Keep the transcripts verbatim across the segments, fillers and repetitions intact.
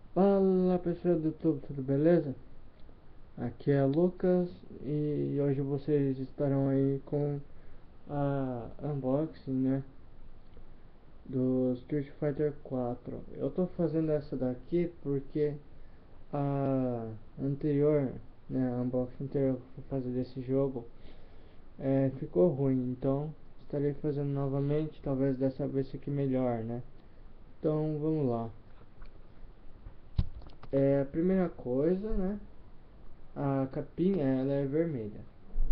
Fala pessoal do YouTube, tudo beleza? Aqui é Lucas e hoje vocês estarão aí com a unboxing, né, do Street Fighter quatro. Eu tô fazendo essa daqui porque a anterior, né, a unboxing anterior que eu fui fazer desse jogo é, ficou ruim, então estarei fazendo novamente, talvez dessa vez fique melhor, né? Então vamos lá. É, a primeira coisa, né? A capinha ela é vermelha.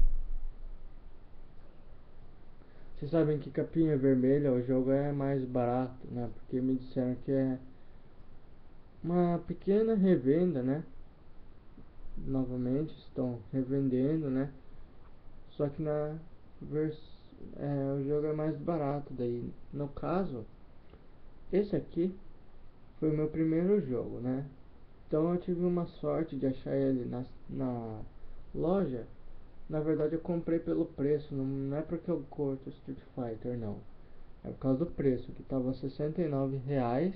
Vocês sabem que capinha vermelha o jogo é mais barato, né? Porque me disseram que é uma pequena revenda, né? Novamente estão revendendo, né? Só que na vers é, o jogo é mais barato daí. No caso, esse aqui foi o meu primeiro jogo, né? Então eu tive uma sorte de achar ele na, na loja. Na verdade eu comprei pelo preço, não, não é porque eu curto Street Fighter não. É por causa do preço, que tava sessenta e nove reais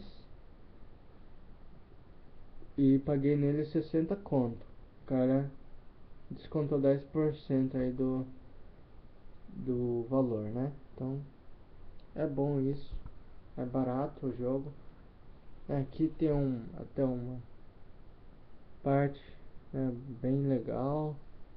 e paguei nele sessenta conto. O cara descontou dez por cento aí do, do valor, né? Então é bom isso, é barato o jogo. Aqui tem um, até uma parte, né, bem legal.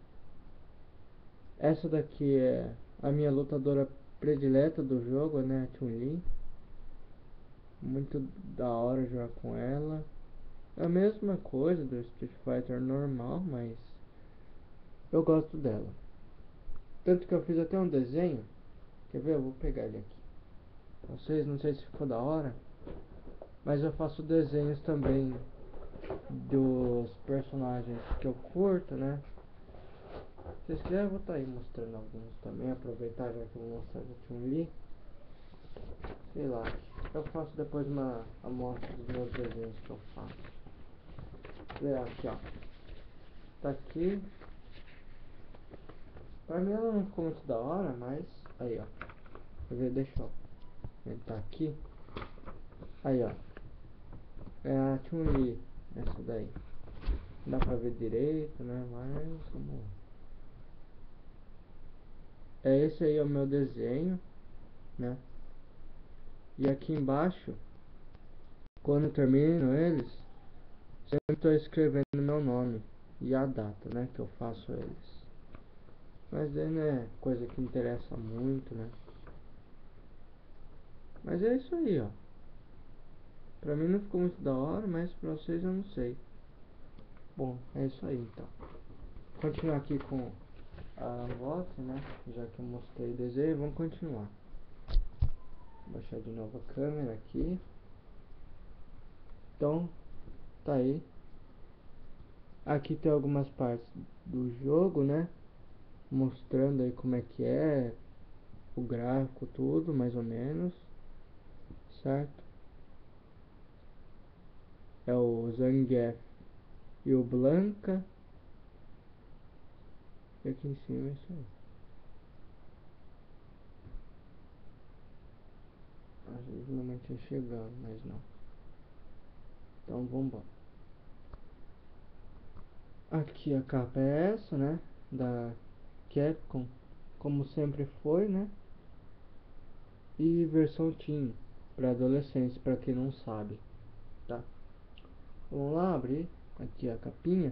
Essa daqui é a minha lutadora predileta do jogo, né? A Chun-Li. Muito da hora jogar com ela. É a mesma coisa do Street Fighter normal, mas eu gosto dela. Tanto que eu fiz até um desenho. Quer ver? Eu vou pegar ele aqui. Vocês, não sei se ficou da hora, mas eu faço desenhos também dos personagens que eu curto, né? Se vocês quiserem, eu vou estar aí mostrando alguns também. Aproveitar já que eu vou mostrar a Chun-Li. Sei lá. Eu faço depois uma amostra dos meus desenhos que eu faço. É, aqui, ó. Tá aqui. Pra mim ela não ficou muito da hora, mas... Aí, ó. Quer ver? Deixa eu... Ele tá aqui. Aí, ó. É a Chun-Li. Essa daí. Não dá pra ver direito, né? Mas... Vamos lá. É, esse aí é o meu desenho, né? E aqui embaixo, quando eu termino eles, sempre estou escrevendo meu nome e a data, né? Que eu faço eles. Mas daí não é coisa que interessa muito, né? Mas é isso aí, ó. Pra mim não ficou muito da hora, mas pra vocês eu não sei. Bom, é isso aí então. Vou continuar aqui com a unboxing, né? Já que eu mostrei o desenho, vamos continuar. Vou baixar de novo a câmera aqui. Então, tá aí. Aqui tem algumas partes do jogo, né? Mostrando aí como é que é o gráfico, tudo, mais ou menos, certo? É o Zangief e o Blanca. E aqui em cima é isso aí. Às vezes não tinha chegado, mas não. Então vamos embora. Aqui a capa é essa, né? Da Capcom, como sempre foi, né? E versão Teen, para adolescentes, para quem não sabe, tá? Vamos lá abrir aqui a capinha.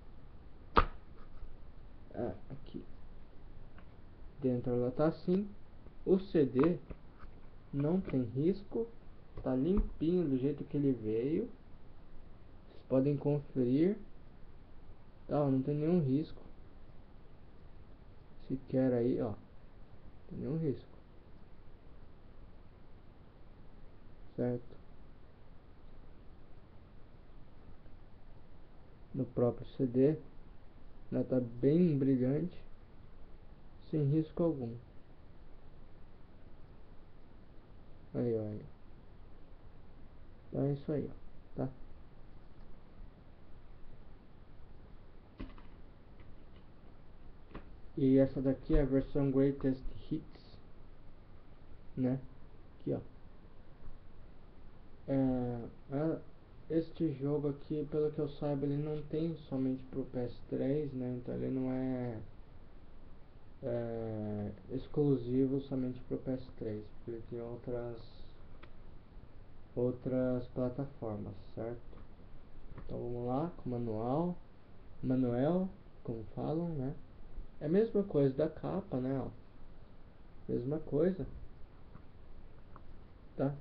Ah, aqui dentro ela tá assim. O C D não tem risco, tá limpinho do jeito que ele veio. Vocês podem conferir, tá? Não tem nenhum risco sequer aí, ó. Não tem nenhum risco, certo? No próprio C D, ela tá bem brilhante, sem risco algum. Aí, ó, aí. Então é isso aí, ó, tá? E essa daqui é a versão Greatest Hits, né? Aqui, ó. É, este jogo aqui, pelo que eu saiba, ele não tem somente pro P S três, né? Então ele não é, é exclusivo somente pro P S três. Ele tem outras outras plataformas, certo? Então vamos lá com o manual. Manuel, como falam, né? É a mesma coisa da capa, né? Ó. Mesma coisa, tá?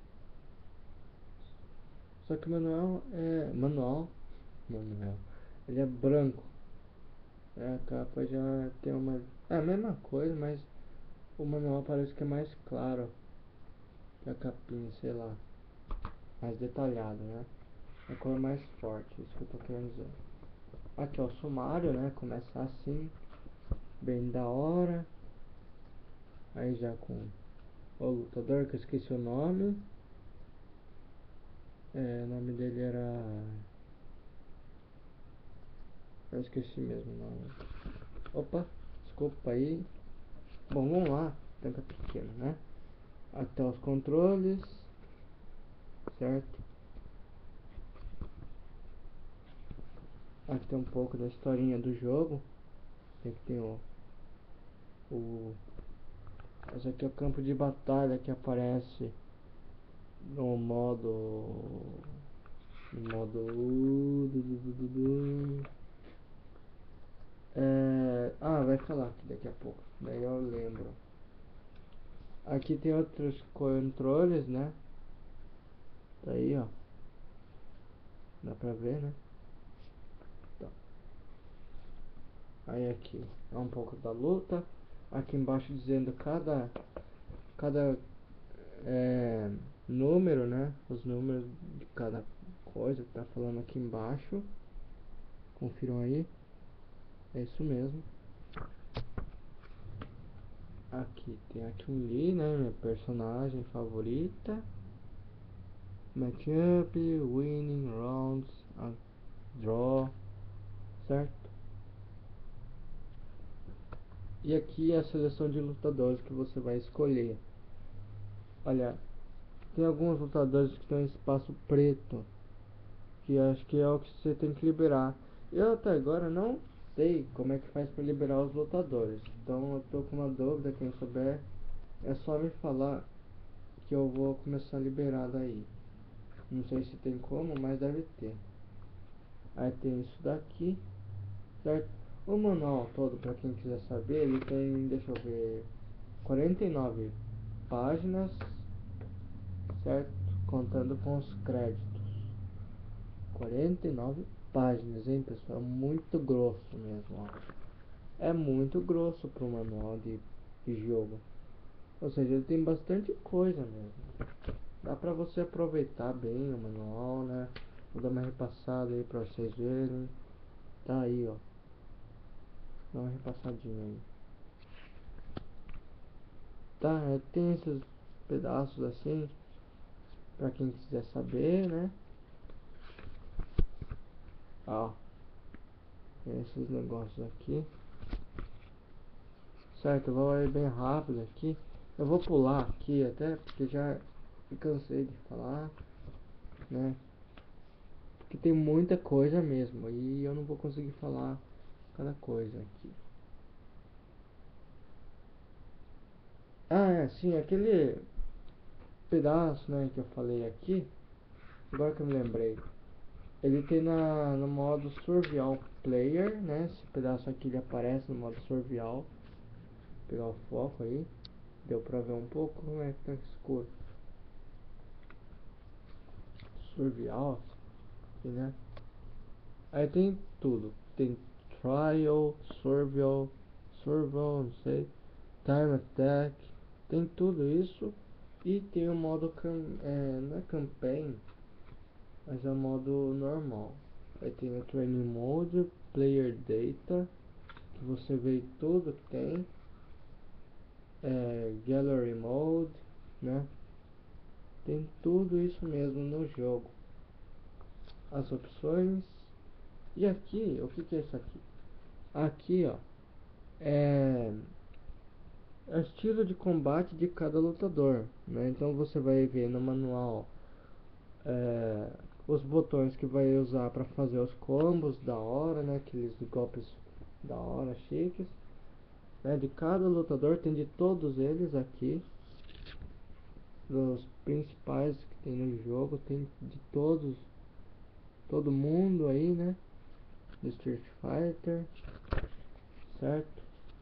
Só que o manual é manual, manual. Ele é branco. É, a capa já tem uma, é a mesma coisa, mas o manual parece que é mais claro que a capinha, sei lá, mais detalhado, né? A cor é mais forte, isso que eu tô querendo dizer. Aqui ó, o sumário, né? Começa assim, bem da hora. Aí já com o lutador, que eu esqueci o nome. É, o nome dele era... Eu esqueci mesmo o nome. Opa, desculpa aí. Bom, vamos lá. Tampa pequena, né? Até os controles. Certo? Aqui tem um pouco da historinha do jogo. Tem que ter o... o esse aqui é o campo de batalha que aparece no modo... No modo... É... Ah, vai falar aqui daqui a pouco. Daí eu lembro. Aqui tem outros controles, né? Tá aí, ó. Dá pra ver, né? Tá. Aí aqui é um pouco da luta. Aqui embaixo dizendo cada... Cada... É, número, né? Os números de cada coisa que tá falando aqui embaixo. Confiram aí. É isso mesmo. Aqui tem a Chun-Li, né? Minha personagem favorita. Matchup, winning rounds, a draw, certo? E aqui é a seleção de lutadores que você vai escolher. Olha, tem alguns lutadores que estão em espaço preto, que acho que é o que você tem que liberar. Eu até agora não sei como é que faz para liberar os lutadores. Então eu tô com uma dúvida, quem souber é só me falar que eu vou começar a liberar daí. Não sei se tem como, mas deve ter. Aí tem isso daqui, certo? O manual todo, para quem quiser saber, ele tem, deixa eu ver, quarenta e nove páginas, certo? Contando com os créditos. quarenta e nove páginas, hein, pessoal? Muito grosso mesmo, ó. É muito grosso pro manual de, de jogo. Ou seja, ele tem bastante coisa mesmo. Dá pra você aproveitar bem o manual, né? Vou dar uma repassada aí pra vocês verem. Tá aí, ó. Dá uma repassadinha aí. Tá, é, tem esses pedaços assim, pra quem quiser saber, né? Ó, tem esses negócios aqui. Certo, eu vou ir bem rápido aqui. Eu vou pular aqui até porque já me cansei de falar, né? Porque tem muita coisa mesmo e eu não vou conseguir falar cada coisa aqui. Ah, é, sim, aquele pedaço, né, que eu falei aqui, agora que eu me lembrei. Ele tem na, no modo Survival Player, né? Esse pedaço aqui ele aparece no modo Survival. Vou pegar o foco aí. Deu pra ver um pouco como é que tá escuro. Survival, aqui, né? Aí tem tudo. Tem Trial, Survival, Survival, não sei. Time Attack. Tem tudo isso. E tem o modo cam é, não é campaign, mas é o modo normal. Aí tem o Training Mode, Player Data, que você vê tudo que tem. É, Gallery Mode, né? Tem tudo isso mesmo no jogo. As opções. E aqui, o que, que é isso aqui? Aqui, ó, é, é o estilo de combate de cada lutador, né? Então você vai ver no manual, é, os botões que vai usar para fazer os combos da hora, né? Aqueles golpes da hora, chiques, né? De cada lutador, tem de todos eles aqui. Dos principais que tem no jogo, tem de todos, todo mundo aí, né? Do Street Fighter, certo?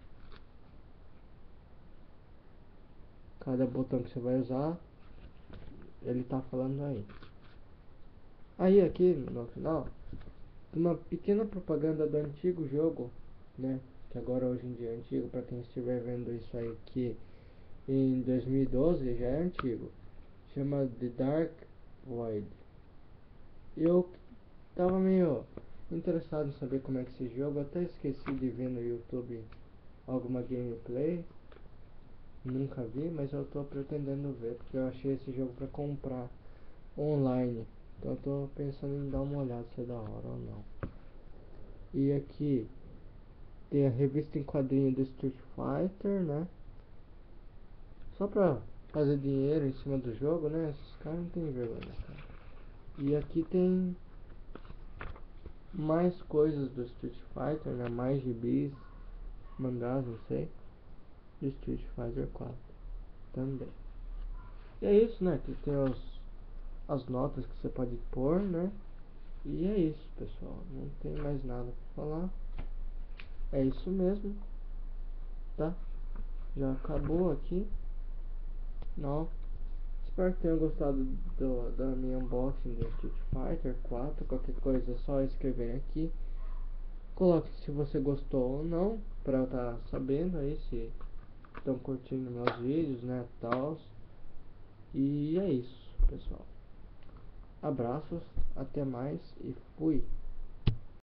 Cada botão que você vai usar, ele tá falando aí. Aí aqui no final, uma pequena propaganda do antigo jogo, né? Que agora hoje em dia é antigo, para quem estiver vendo isso aí que em dois mil e doze já é antigo. Chama The Dark Void. Eu tava meio interessado em saber como é que esse jogo, eu até esqueci de ver no YouTube alguma gameplay. Nunca vi, mas eu tô pretendendo ver, porque eu achei esse jogo pra comprar online. Então eu tô pensando em dar uma olhada se é da hora ou não. E aqui tem a revista em quadrinho do Street Fighter, né? Só pra fazer dinheiro em cima do jogo, né? Esses caras não tem vergonha, cara. E aqui tem mais coisas do Street Fighter, né? Mais gibis, mangás, não sei. Do Street Fighter quatro também. E é isso, né? Aqui tem os, as notas que você pode pôr, né? E é isso, pessoal. Não tem mais nada pra falar. É isso mesmo, tá? Já acabou aqui. Não. Espero que tenham gostado do, da minha unboxing do Street Fighter quatro. Qualquer coisa é só escrever aqui. Coloque se você gostou ou não, pra eu estar tá sabendo aí se estão curtindo meus vídeos, né, tals. E é isso, pessoal. Abraços, até mais e fui.